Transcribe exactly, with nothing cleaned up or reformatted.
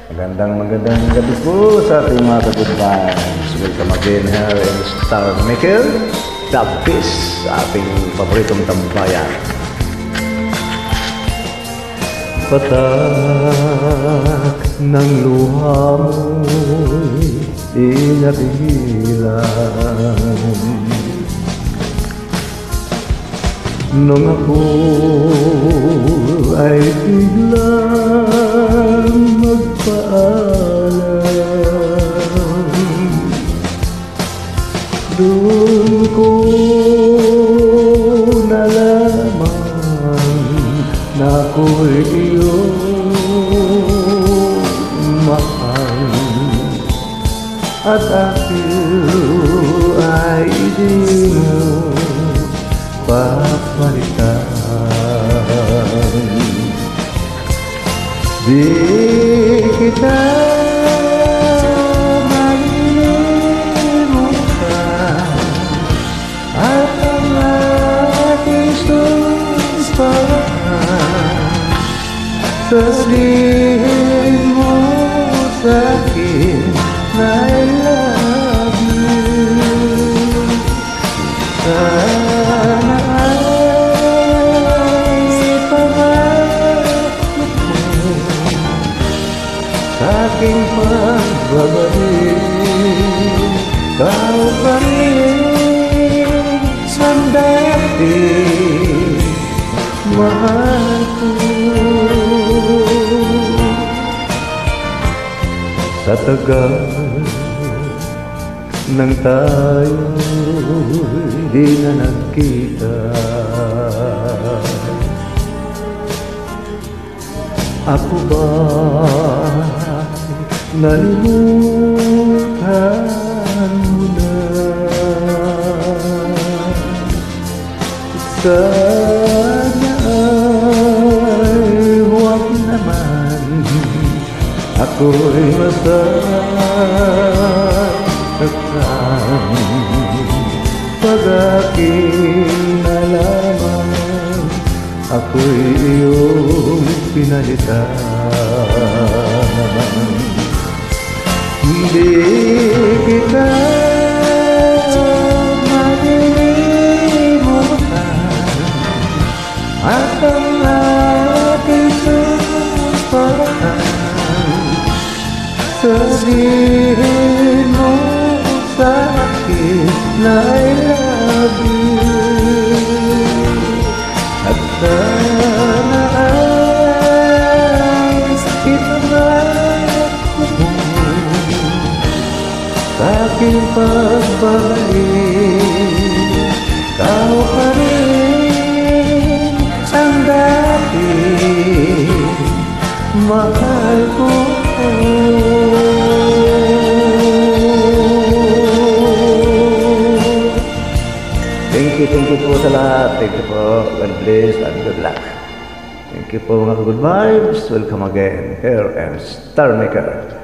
Magandang magandang gabi po sa ating mga ka-good vibes. Welcome again here in StarMaker, the best sa ating paboritong tambayan. Patak ng luha mo'y inabilang nung ako ay biglang magpaalam. Doon ko nalaman na ako'y iyong mahal, at ako ay di mo papalitan. Di kita malilimutan, at ang aking sumpaan, sabihin mo sa'kin na I love you. Sana aking pagbabalik, kau pa rin ang dati, mahal ko. Sa tagal nang tayo'y di na nagkita, ako ba nalimutan mo na? Sana ay huwag naman ako'y masasaktan pag aking nalaman ako'y iyong pinalitan. Hindi kita malilimutan, at ang aking sumpaan, sabihin mo sa'kin na I love you. At sana ay itanggap mo sa'king pagbabalik, kau pa rin ang dati, mahal ko. Thank you, thank you po sa lahat. Thank you po. God bless and good luck. Thank you po mga good vibes. Welcome again here in StarMaker.